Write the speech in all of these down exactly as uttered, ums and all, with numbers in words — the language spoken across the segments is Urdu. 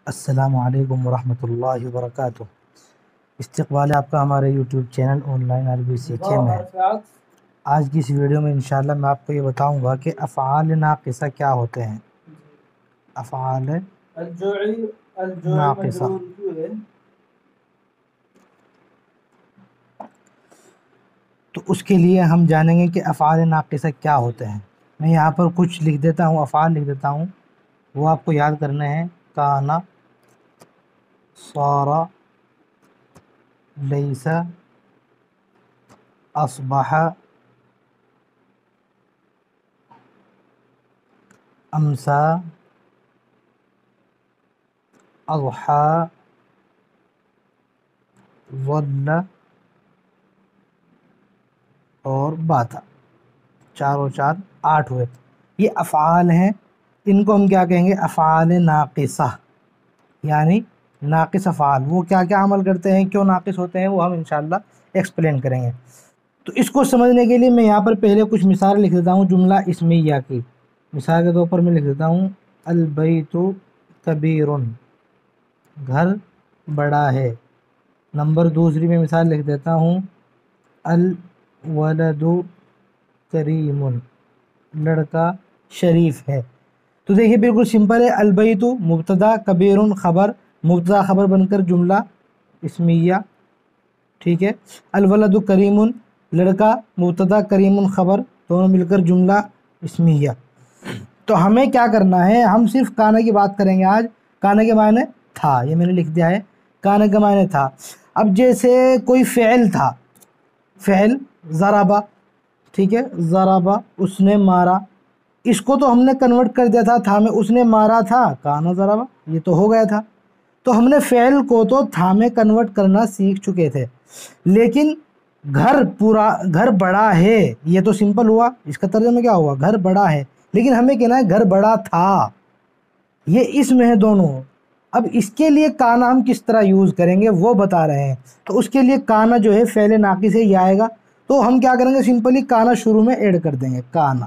السلام علیکم ورحمۃ اللہ وبرکاتہ۔ استقبال ہے آپ کا ہمارے یوٹیوب چینل آن لائن عربی سیکھیں میں۔ آج کی اس ویڈیو میں انشاءاللہ میں آپ کو یہ بتاؤں گا کہ افعال ناقصہ کیا ہوتے ہیں۔ افعال ناقصہ تو اس کے لیے ہم جانیں گے کہ افعال ناقصہ کیا ہوتے ہیں۔ میں یہاں پر کچھ لکھ دیتا ہوں، افعال لکھ دیتا ہوں، وہ آپ کو یاد کرنے ہیں۔ کانا، صار، لیس، اصبح، امسا، اضحى، ظل اور باتا۔ چار اور چار آٹھ ہوئے۔ یہ افعال ہیں، ان کو ہم کیا کہیں گے؟ افعال ناقصہ، یعنی ناقص افعال۔ وہ کیا کیا عمل کرتے ہیں، کیوں ناقص ہوتے ہیں، وہ ہم انشاءاللہ ایکسپلین کریں گے۔ تو اس کو سمجھنے کے لیے میں یہاں پر پہلے کچھ مثال لکھ دیتا ہوں جملہ اسمیہ کی۔ مثال کے طور پر میں لکھ دیتا ہوں البیت کبیر، گھر بڑا ہے۔ نمبر دوسری میں مثال لکھ دیتا ہوں الولد کریم، لڑکا شریف ہے۔ تو دیکھیے بالکل سمپل ہے۔ البیت مبتدا، کبیر خبر، مبتدا خبر بن کر جملہ اسمیہ، ٹھیک ہے۔ الولد کریم، لڑکا مبتدا، کریم خبر، دونوں مل کر جملہ اسمیہ۔ تو ہمیں کیا کرنا ہے؟ ہم صرف کانا کی بات کریں گے آج۔ کانا کے معنی تھا، یہ میں نے لکھ دیا ہے، کانا کے معنی تھا۔ اب جیسے کوئی فعل تھا، فعل ضربہ، ٹھیک ہے، ضربہ اس نے مارا، اس کو تو ہم نے کنورٹ کر دیا تھا تھا میں، اس نے مارا تھا، کانا ضربہ، یہ تو ہو گیا تھا۔ تو ہم نے فعل کو تو تھا میں کنورٹ کرنا سیکھ چکے تھے، لیکن گھر پورا گھر بڑا ہے، یہ تو سمپل ہوا، اس کا ترجمہ کیا ہوا؟ گھر بڑا ہے۔ لیکن ہمیں کہنا ہے گھر بڑا تھا، یہ اسم ہے دونوں۔ اب اس کے لیے کانا ہم کس طرح یوز کریں گے وہ بتا رہے ہیں۔ تو اس کے لیے کانا جو ہے فعل ناقص ہے، یہ آئے گا۔ تو ہم کیا کریں گے؟ سمپلی کانا شروع میں ایڈ کر دیں گے، کانا۔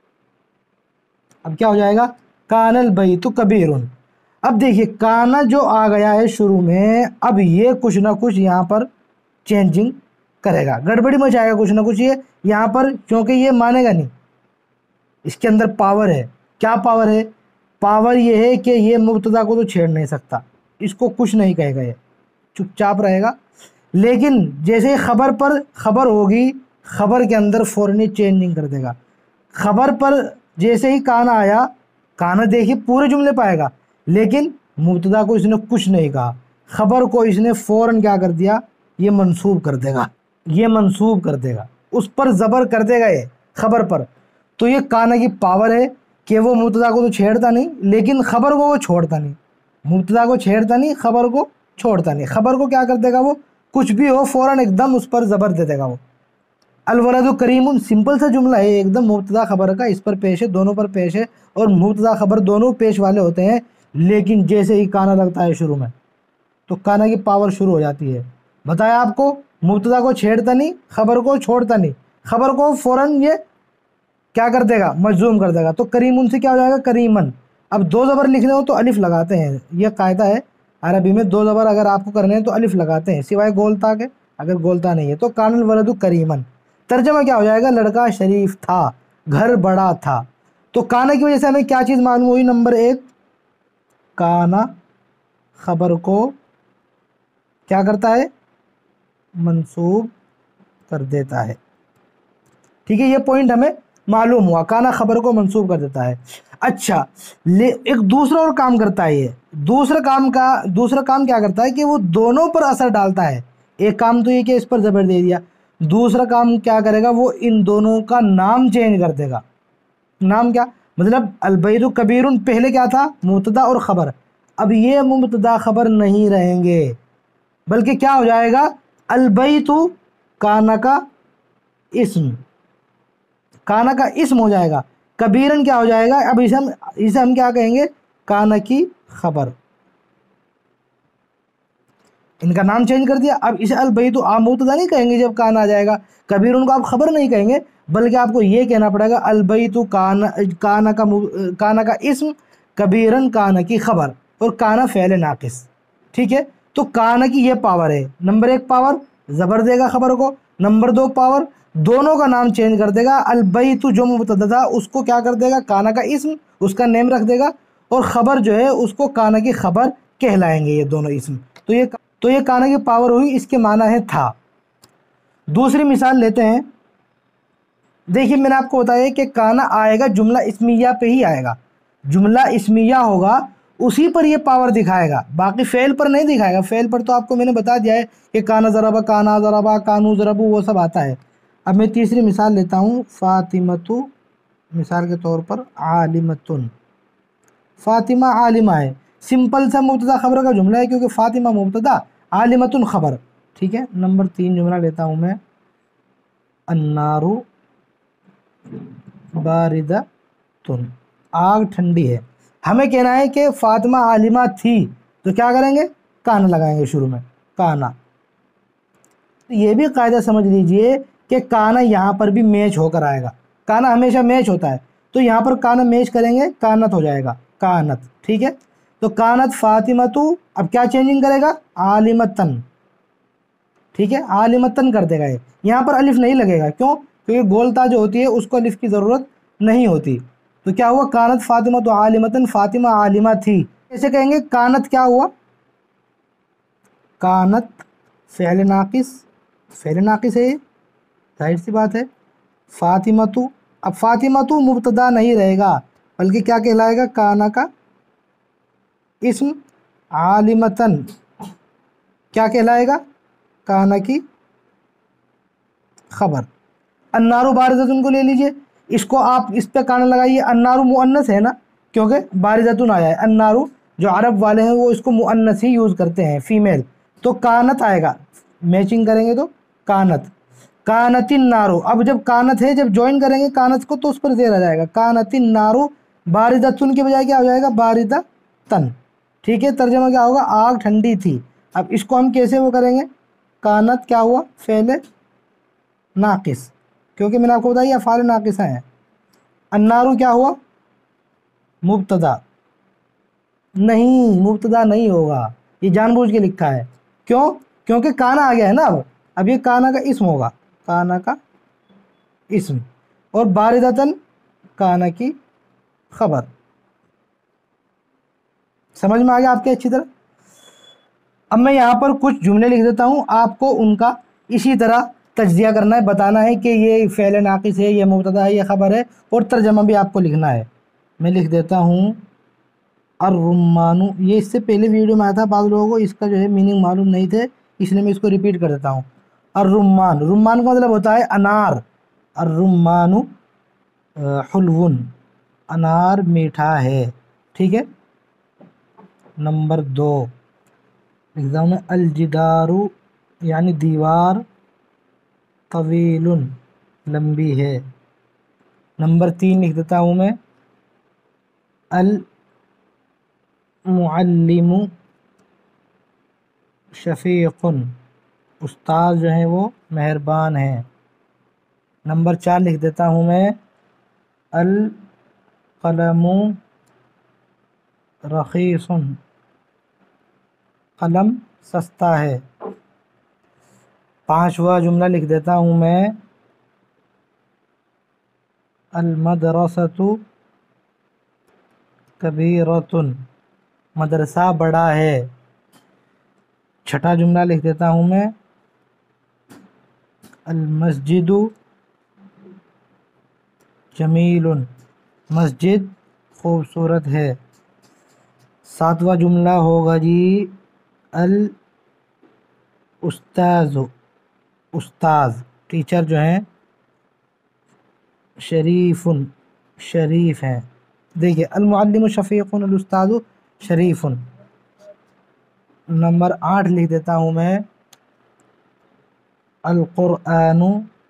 اب کیا ہو جائے گا؟ کان البیت کبیر۔ اب دیکھیے کانا جو آ گیا ہے شروع میں، اب یہ کچھ نہ کچھ یہاں پر چینجنگ کرے گا، گڑبڑی مچائے گا کچھ نہ کچھ یہ یہاں پر، کیونکہ یہ مانے گا نہیں، اس کے اندر پاور ہے۔ کیا پاور ہے؟ پاور یہ ہے کہ یہ مبتدا کو تو چھیڑ نہیں سکتا، اس کو کچھ نہیں کہے گا، یہ چپ چاپ رہے گا۔ لیکن جیسے خبر پر خبر ہوگی، خبر کے اندر فوراً چینجنگ کر دے گا۔ خبر پر جیسے ہی کانا آیا، کانا دیکھیے پورے جملے پائے گا، لیکن مبتدا کو اس نے کچھ نہیں کہا، خبر کو اس نے فوراً کیا کر دیا؟ یہ منصوب کر دے گا، یہ منصوب کر دے گا، اس پر زبر کر دے گا یہ خبر پر۔ تو یہ کانا کی پاور ہے کہ وہ مبتدا کو تو چھیڑتا نہیں، لیکن خبر کو وہ چھوڑتا نہیں، مبتدا کو چھیڑتا نہیں، خبر کو چھوڑتا نہیں۔ خبر کو کیا کر دے گا؟ وہ کچھ بھی ہو فوراً ایک دم اس پر زبر دے دے گا وہ۔ الولد کریم سمپل سا جملہ ہے ایک دم، مبتدا خبر کا اس پر پیش ہے، دونوں پر پیش ہے، اور مبتدا خبر دونوں پیش والے ہوتے ہیں۔ لیکن جیسے ہی کانا لگتا ہے شروع میں، تو کانا کی پاور شروع ہو جاتی ہے۔ بتایا آپ کو، مبتدا کو چھیڑتا نہیں، خبر کو چھوڑتا نہیں، خبر کو فوراً یہ کیا کر دے گا؟ مجزوم کر دے گا۔ تو کریم ان سے کیا ہو جائے گا؟ کریمن۔ اب دو زبر لکھنے ہو تو الف لگاتے ہیں، یہ قاعدہ ہے عربی میں، دو زبر اگر آپ کو کرنے ہیں تو الف لگاتے ہیں، سوائے گولتا کے، اگر گولتا نہیں ہے تو۔ کان الولد کریمن، ترجمہ کیا ہو جائے گا؟ لڑکا شریف تھا، گھر بڑا تھا۔ تو کانا کی وجہ سے ہمیں کیا چیز معلوم ہوئی؟ نمبر ایک، کانا خبر کو کیا کرتا ہے؟ منصوب کر دیتا ہے، ٹھیک ہے، یہ پوائنٹ ہمیں معلوم ہوا، کانا خبر کو منصوب کر دیتا ہے۔ اچھا، ایک دوسرا اور کام کرتا ہے یہ، دوسرا کام کا دوسرا کام کیا کرتا ہے کہ وہ دونوں پر اثر ڈالتا ہے۔ ایک کام تو یہ کہ اس پر زبر دے دیا، دوسرا کام کیا کرے گا؟ وہ ان دونوں کا نام چینج کر دے گا۔ نام کیا مطلب؟ البیت کبیر پہلے کیا تھا؟ مبتدا اور خبر، اب یہ مبتدا خبر نہیں رہیں گے، بلکہ کیا ہو جائے گا؟ البیت کانا کا اسم، کانا کا اسم ہو جائے گا، کبیرن کیا ہو جائے گا؟ اب اسے ہم اسے ہم کیا کہیں گے؟ کانا کی خبر، ان کا نام چینج کر دیا۔ اب اسے البیت آپ مبتدا نہیں کہیں گے جب کانا آ جائے گا، کبیرن کو آپ خبر نہیں کہیں گے، بلکہ آپ کو یہ کہنا پڑے گا البیت کانا کانا کا کانا کا اسم، کبیرن کانا کی خبر۔ اور کانا فعل ناقص، ٹھیک ہے. تو کانا کی یہ پاور ہے، نمبر ایک پاور زبر دے گا خبر کو، نمبر دو پاور دونوں کا نام چینج کر دے گا. البیت جو مبتدا تھا اس کو کیا کر دے گا، کانا کا اسم اس کا نیم رکھ دے گا، اور خبر جو ہے اس کو کانا کی خبر کہلائیں گے یہ دونوں اسم. تو یہ تو یہ کانا کی پاور ہوئی، اس کے معنی ہے تھا. دوسری مثال لیتے ہیں. دیکھیے میں نے آپ کو بتایا کہ کانا آئے گا جملہ اسمیہ پہ ہی آئے گا، جملہ اسمیہ ہوگا اسی پر یہ پاور دکھائے گا، باقی فعل پر نہیں دکھائے گا. فعل پر تو آپ کو میں نے بتا دیا ہے کہ کانا ضربا، کانا ضربا، کانو ضربو، وہ سب آتا ہے. اب میں تیسری مثال لیتا ہوں. فاطمۃ مثال کے طور پر عالمۃ، فاطمہ عالمہ ہے، سمپل سا مبتدا خبر کا جملہ ہے کیونکہ فاطمہ مبتدا عالمۃ خبر، ٹھیک ہے. نمبر تین جملہ لیتا ہوں میں. النار باردۃ، آگ ٹھنڈی ہے. ہمیں کہنا ہے کہ فاطمہ عالمہ تھی، تو کیا کریں گے، کانا لگائیں گے شروع میں، کانا. یہ بھی قاعدہ سمجھ لیجئے کہ کانا یہاں پر بھی میچ ہو کر آئے گا، کانا ہمیشہ میچ ہوتا ہے، تو یہاں پر کانا میچ کریں گے، کانت ہو جائے گا، کانت، ٹھیک ہے. تو کانت فاطمۃ، اب کیا چینجنگ کرے گا، عالمتن، ٹھیک ہے، عالمتن کر دے گا. یہ یہاں پر الف نہیں لگے گا، کیوں، کیونکہ گولتا جو ہوتی ہے اس کو الف کی ضرورت نہیں ہوتی. تو کیا ہوا، کانت فاطمۃ عالمتن، فاطمہ عالمہ تھی. ایسے کہیں گے کانت کیا ہوا، کانت فعل ناقص، فعل ناقص ہے، ظاہر سی بات ہے. فاطمۃ، اب فاطمۃ مبتدا نہیں رہے گا بلکہ کیا کہلائے گا، کانا کا اسم، عالمتن کیا کہلائے گا، کانا کی خبر. النارو بارزتن کو لے لیجئے، اس کو آپ اس پہ کانا لگائیے. النارو مؤنث ہے نا، کیونکہ بارزتن آیا ہے. النارو جو عرب والے ہیں وہ اس کو مؤنث ہی یوز کرتے ہیں، فیمیل، تو کانت آئے گا، میچنگ کریں گے تو کانت. کانت النارو، اب جب کانت ہے جب جوائن کریں گے کانت کو تو اس پر زیر آ جائے گا. کانت النارو باردتن کے بجائے کیا ہو جائے گا، باردتن، ٹھیک ہے. ترجمہ کیا ہوگا، آگ ٹھنڈی تھی. اب اس کو ہم کیسے وہ کریں گے، کانت کیا ہوا، فعل ناقص، کیونکہ میں نے آپ کو بتایا افعال ناقصہ ہیں. النارو کیا ہوا، مبتدا، نہیں مبتدا نہیں ہوگا، یہ جان بوجھ کے لکھا ہے. کیوں، کیونکہ کانا آ گیا ہے نا. اب اب یہ کانا کا اسم ہوگا، کانا کا اسم، اور باردتن کانا کی خبر. سمجھ میں آ گیا آپ کے اچھی طرح. اب میں یہاں پر کچھ جملے لکھ دیتا ہوں، آپ کو ان کا اسی طرح تجزیہ کرنا ہے، بتانا ہے کہ یہ فعل ناقص ہے، یہ مبتدا ہے، یہ خبر ہے، اور ترجمہ بھی آپ کو لکھنا ہے. میں لکھ دیتا ہوں الرمان، یہ اس سے پہلے ویڈیو میں آیا تھا، بعض لوگوں کو اس کا جو ہے میننگ معلوم نہیں تھے، اس لیے میں اس کو ریپیٹ کر دیتا ہوں. الرمان، رمان کا مطلب ہوتا ہے انار. الرمان حلون، انار میٹھا ہے، ٹھیک ہے. نمبر دو لکھتا ہوں میں، الجدار یعنی دیوار، طویل لمبی ہے. نمبر تین لکھ دیتا ہوں میں، المعلم شفیق، استاد جو ہیں وہ مہربان ہیں. نمبر چار لکھ دیتا ہوں میں، القلم رخیص، قلم سستا ہے. پانچواں جملہ لکھ دیتا ہوں میں، المدرسۃ کبیرۃ، مدرسہ بڑا ہے. چھٹا جملہ لکھ دیتا ہوں میں، المسجد جمیل، مسجد خوبصورت ہے. ساتواں جملہ ہوگا جی، الاستاذ، استاذ ٹیچر جو ہیں، شریف، شریف ہیں. دیکھیے المعلم شفیق، الاستاذ شریف. نمبر آٹھ لکھ دیتا ہوں میں، القرآن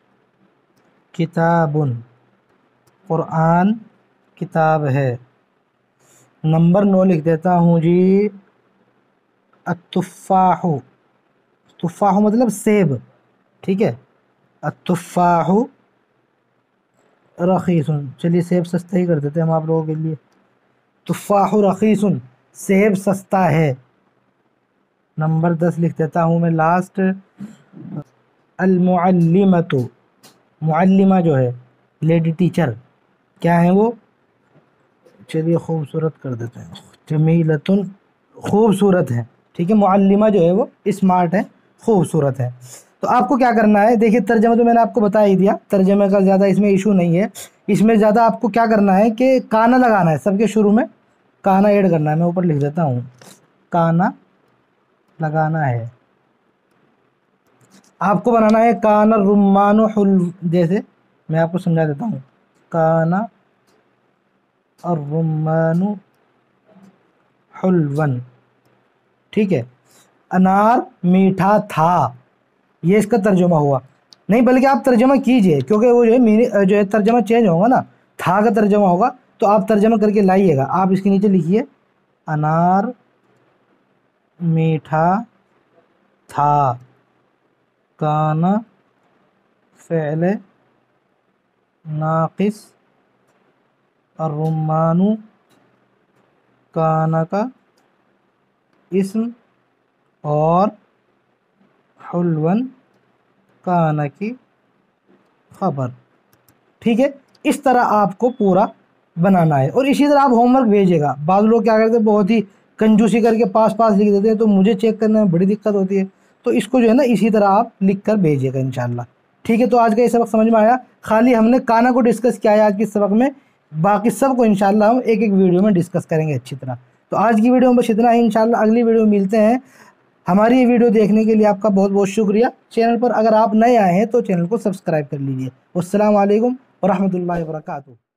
کتاب، قرآن کتاب ہے. نمبر نو لکھ دیتا ہوں جی، التفاح، تفاح مطلب سیب، ٹھیک ہے. التفاح رخیص، چلیے سیب سستے ہی کر دیتے ہیں ہم آپ لوگوں کے لیے. تفاح رخیص، सेब सस्ता है। नंबर दस लिख देता हूँ मैं लास्ट, अल-मुअल्लिमतु, मुअल्लिमा जो है लेडी टीचर, क्या है वो, चलिए खूबसूरत कर देते हैं, जमीलतुन, खूबसूरत है, ठीक है। मुअल्लिमा जो है वो स्मार्ट है, खूबसूरत है। तो आपको क्या करना है, देखिए तर्जमा तो मैंने आपको बता ही दिया, तर्जमे का ज़्यादा इसमें इशू नहीं है। इसमें ज़्यादा आपको क्या करना है कि काना लगाना है, सबके शुरू में काना ऐड करना है। मैं ऊपर लिख देता हूँ, काना लगाना है। आपको बनाना है काना रुम्मानु हुल, जैसे मैं आपको समझा देता हूँ, काना और रुम्मानु हुलवन, ठीक है। अनार मीठा था, ये इसका तर्जुमा हुआ। नहीं बल्कि आप तर्जुमा कीजिए, क्योंकि वो जो है मीनी जो है तर्जुमा चेंज होगा ना, था का तर्जुमा होगा, तो आप तर्जुमा करके लाइएगा। आप इसके नीचे लिखिए अनार मीठा था, काना फ़िअल नाक़िस, और रुम्मानु काना का इस्म, और हुलवन काना की खबर, ठीक है। इस तरह आपको पूरा बनाना है और इसी तरह आप होमवर्क भेजिएगा। बाद लोग क्या करते हैं, बहुत ही कंजूसी करके पास पास लिख देते हैं, तो मुझे चेक करने में बड़ी दिक्कत होती है। तो इसको जो है ना इसी तरह आप लिख कर भेजिएगा इंशाल्लाह, ठीक है। तो आज का ये सबक समझ में आया, खाली हमने काना को डिस्कस किया है आज के सबक में, बाकी सब को इंशाल्लाह हम एक एक वीडियो में डिस्कस करेंगे अच्छी तरह। तो आज की वीडियो में बस इतना ही, इंशाल्लाह अगली वीडियो में मिलते हैं। हमारी ये वीडियो देखने के लिए आपका बहुत बहुत शुक्रिया। चैनल पर अगर आप नए आए हैं तो चैनल को सब्सक्राइब कर लीजिए। अस्सलाम वालेकुम व रहमतुल्लाहि व बरकातुहू।